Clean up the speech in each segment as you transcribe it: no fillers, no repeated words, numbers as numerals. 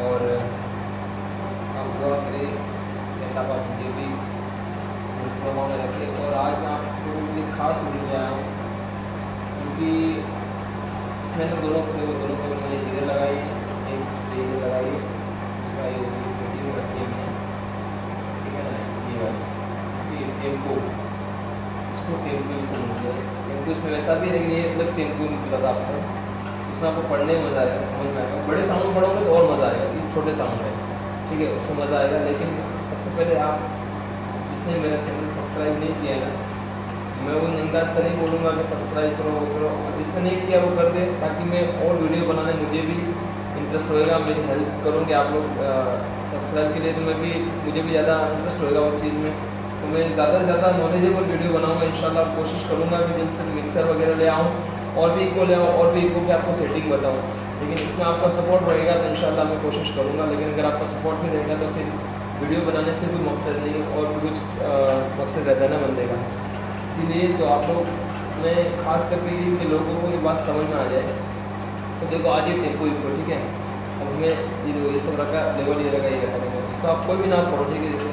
और आप दुआ करें कि अल्लाह पाक मुझे भी मुस्तफा में रखे। और आज मैं आप लोगों के लिए खास वीडियो में आया हूँ क्योंकि इसमें दोनों को मैंने हीरे लगाई है, एक हीरे लगाई है, उसका ये सेटिंग रखी है मैंने, ठीक है ना। ये वाली टेम्पो, इसको टेम्पो बोलते हैं। टेम्पो इसमें वैसा भी है लेकिन ये मतलब टेम्पो निकला था आपको, इसमें आपको पढ़ने में मज़ा आएगा, समझ में आएगा। बड़े साउंड में पढ़ोगे तो और मज़ा आएगा, ये छोटे साउंड है, ठीक है, उसमें मज़ा आएगा। लेकिन सबसे पहले आप जिसने मेरा चैनल सब्सक्राइब नहीं किया है ना, मैं वो निंदा से नहीं बोलूँगा कि सब्सक्राइब करो वो करो, और जिसने नहीं किया वो कर दे, ताकि मैं और वीडियो बनाने मुझे भी इंटरेस्ट होएगा, मेरी हेल्प करोगे आप लोग सब्सक्राइब के लिए, तो मुझे भी ज़्यादा इंटरेस्ट होएगा उस चीज़ में। तो मैं ज़्यादा से ज़्यादा नॉलेजेबल वीडियो बनाऊँगा इंशाल्लाह। कोशिश करूँगा कि जल्द से मिक्सर वगैरह ले आऊँ और भी इको ले आऊँ और भी इको की आपको सेटिंग बताऊँ। लेकिन इसमें आपका सपोर्ट रहेगा तो इंशाल्लाह मैं कोशिश करूँगा। लेकिन अगर आपका सपोर्ट नहीं रहेगा तो फिर वीडियो बनाने से कोई मकसद नहीं और भी कुछ मकसद रहता है ना बंदे का। इसीलिए तो आप लोग, मैं खास करके कि लोगों को ये बात समझ में आ जाए। तो देखो आज ये टेम्पो इको, ठीक है, अब मैं ये सब रखा, लेवल ये रखा, ये रखा देखो, तो आप कोई भी नाम पढ़ो, ठीक है। जैसे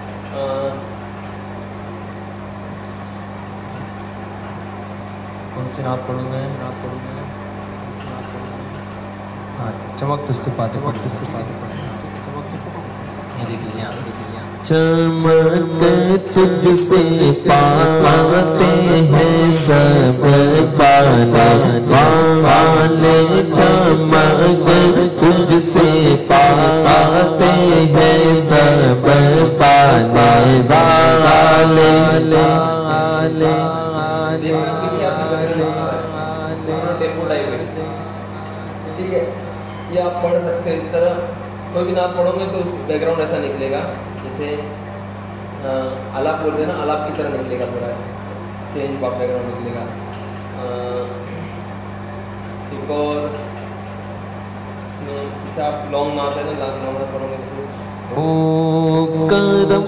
कौन सी नात पढ़ूँगा? हाँ, चमक तुझसे पाते ये देख लीजिए, आप देख लीजिए। चमक तुझसे पाते हैं सब पाने वाले, चमक तुझसे पाते हैं सब पाने वाले। ठीक है, ये आप पढ़ सकते हो इस तरह। कोई भी नाम पढ़ोगे तो बैकग्राउंड ऐसा निकलेगा, जैसे आलाप बोलते हैं ना, आलाप की तरह निकलेगा, पूरा चेंज बैकग्राउंड निकलेगा। एक और इसमें जैसे आप लॉन्ग नाम है ना, लॉन्ग नाम पढ़ोगे ओ करम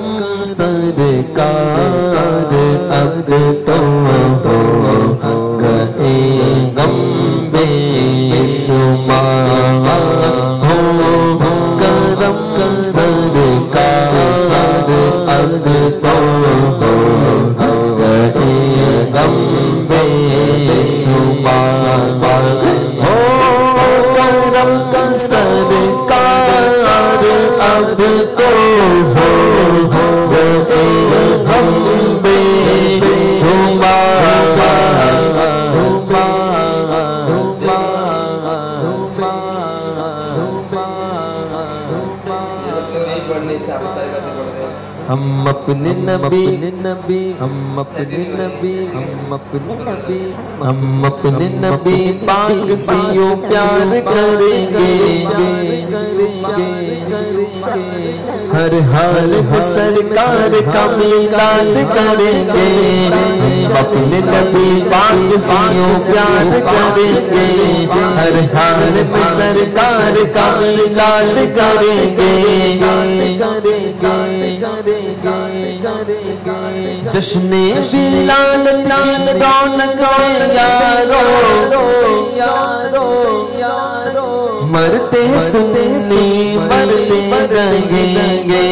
सरकार अब तो हो गए गम बेशुमार, हो करम सरकार अब तो हो गए गम बेशुमार, हो करम सरकार अब तो हो गए गम बेशुमार। हम अपने नबी हम अपने नबी हम अपने नबी हम अपने नबी पाक से यूं प्यार करेंगे, हर हाल में सरकार का मिलाद करेंगे। हम अपने नबी पाक से यूं प्यार करेंगे, हर हाल में सरकार का मिलाद करेंगे। जश्ने बिलाल लाल रौनक में यारो, मरते सुन्नी मरते रहेंगे।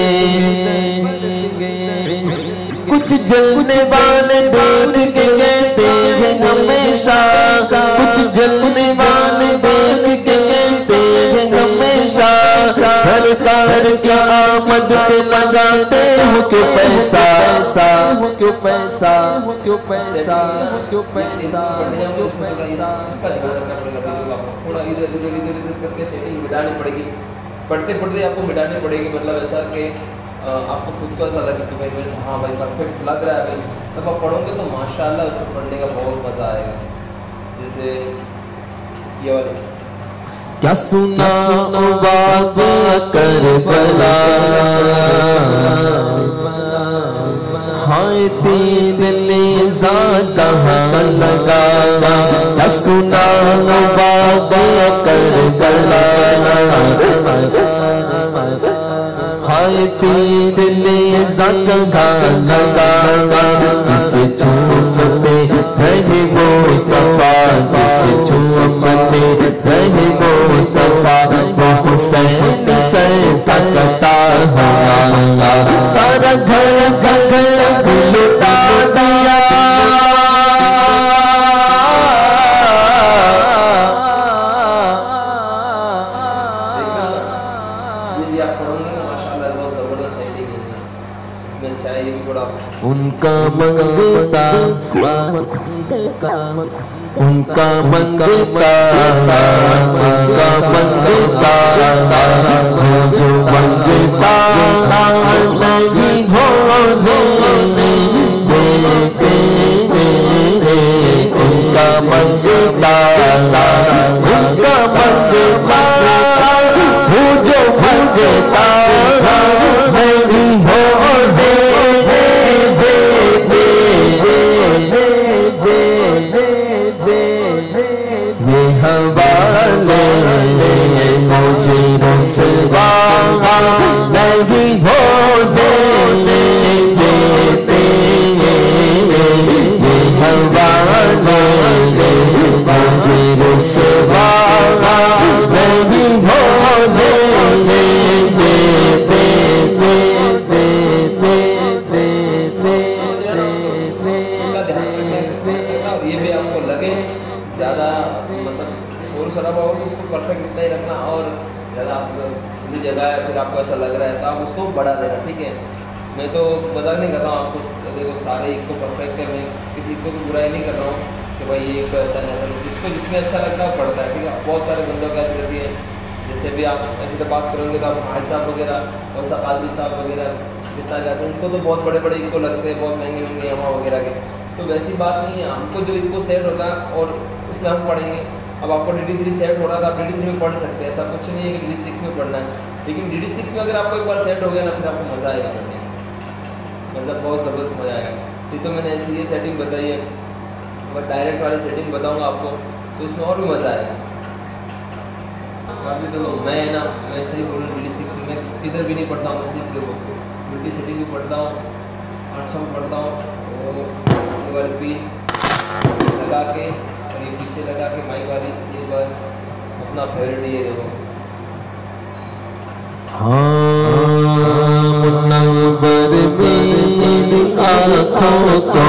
कुछ जलने वाले देख के कहते हैं हमेशा, कुछ जलने वाले देख के कहते हैं हमेशा, सरकार की आमद पे लगाते हो क्यों पैसा, क्यों पैसा, क्यों पैसा, क्यों पैसा, क्यों पैसा। थोड़ा इधर करके सेटिंग मिटानी पड़ेगी, पढ़ते पढ़ते आपको मिटानी पड़ेगी। मतलब ऐसा कि आपको खुद को ऐसा लगे कि भाई हाँ भाई परफेक्ट लग रहा है भाई, तब आप पढ़ोगे तो माशाल्लाह उसको पढ़ने का बहुत मज़ा आएगा। जैसे ये वाले क्या सुना बात करबला, हाय तीर नेज़ा कहाँ लगा, क्या सुना बात करबला, हाय तीर नेज़ा कहाँ लगा, जिसे चूमते रहे मुस्तफा, जिसे चूमते रहे मुस्तफा, वो हुसैन से सकता हुआ सारा घर लुटा दिया। उनका मंगता उनका मंगता उनका मंगता जो मंगता नहीं होने देते उनका मंगता उनका मंगता जो मंगता नहीं होने मुझे रुसवा नहीं होने देते हवाले मुझे रुसवा नहीं होने देते। ये भी आपको लगे ज़्यादा मतलब शोर शराबा हो तो उसको परफेक्ट इतना ही रखना, और ज़्यादा आप खुली जगह है फिर आपको ऐसा लग रहा है तो आप उसको बढ़ा देना, ठीक है। मैं तो मजाक नहीं कर रहा हूँ आपको, देखो सारे एक को परफेक्ट है, मैं किसी को भी बुराई नहीं कर रहा हूँ कि भाई ये तो ऐसा नहीं, ऐसा जिसको जिसमें अच्छा लगता है पढ़ता है, ठीक है। बहुत सारे बंदों का रहती है, जैसे भी आप ऐसे तो बात करोगे तो आप भाई साहब वगैरह और आदमी साहब वगैरह जिस तरह जाते हैं उनको तो बहुत बड़े बड़े इनको लगते हैं, बहुत महंगे महंगे यमा वगैरह के, तो वैसी बात नहीं है। हमको जो इनको सेट होता है और उसमें हम पढ़ेंगे। अब आपको DD3 सेट हो रहा था, आप DD3 में पढ़ सकते हैं, ऐसा कुछ नहीं है कि DD6 में पढ़ना है, लेकिन DD6 में अगर आपको एक बार सेट हो गया ना फिर आपको मज़ा आएगा पढ़ने में, मतलब बहुत ज़बरदस्त मज़ा आएगा। ये तो मैंने ऐसी ये सेटिंग बताई है, अगर डायरेक्ट वाली सेटिंग बताऊँगा आपको तो उसमें और भी मज़ा आएगा। बाकी तो मैं ना मैं सही बोलूँ DD6 में किधर भी नहीं पढ़ता हूँ, मैं सिर्फ देखो उल्टी सेटिंग भी पढ़ता हूँ, 800 पढ़ता हूँ, और भी लगा के और ये पीछे लगा के माइक वाली, ये बस अपना फेवरेट ये देखो। मुनव्वर मेरी आँखों को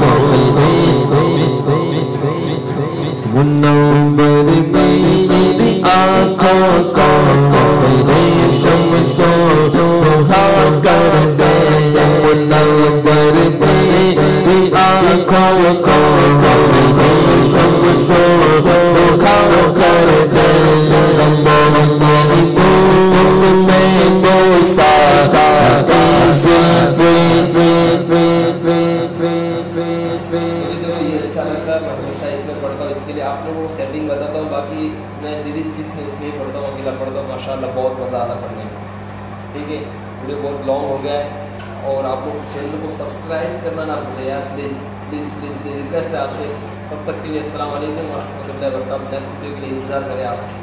मुनव्वर मेरी आँखों को रेशम सो कर दे, मुनव्वर मेरी आँखों को रेशम सो कर दे। इसके लिए आप लोगों को सेटिंग बताता हूँ, बाकी मैं DD6 में इसमें ही पढ़ता हूँ, अकेला पढ़ता हूँ, माशाल्लाह बहुत मज़ा आता पढ़ने में, ठीक है। वीडियो बहुत लॉन्ग हो गया है और आप लोग चैनल को सब्सक्राइब करना ना भूलें यार, प्लीज़ प्लीज़ प्लीज़ रिक्वेस्ट है आपसे। तब तक के लिए अस्सलाम वालेकुम व रहमतुल्लाहि व बरकातहू। नेक्स्ट वीडियो के लिए इंतज़ार करें आप।